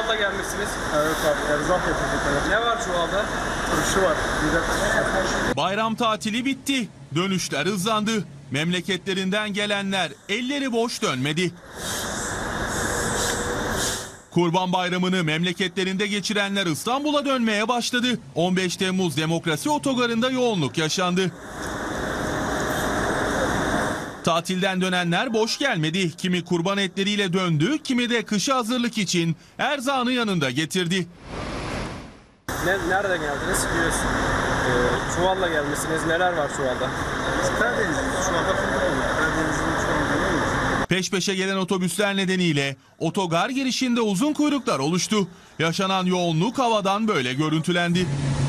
çuvalla gelmişsiniz. Evet abi, erzak yapacaklar. Ne var çuvalda? Turşu var. Bir de Bayram tatili bitti. Dönüşler hızlandı. Memleketlerinden gelenler elleri boş dönmedi. Kurban Bayramı'nı memleketlerinde geçirenler İstanbul'a dönmeye başladı. 15 Temmuz Demokrasi Otogarı'nda yoğunluk yaşandı. Tatilden dönenler boş gelmedi. Kimi kurban etleriyle döndü, kimi de kışa hazırlık için erzağını yanında getirdi. Nerede geldiniz? Biliyorsun. Çuvalla gelmişsiniz. Neler var çuvalda? Karadeniz'in şu anda fındık oluyor. Karadeniz'in şu anda ne olur? Peş peşe gelen otobüsler nedeniyle otogar girişinde uzun kuyruklar oluştu. Yaşanan yoğunluk havadan böyle görüntülendi.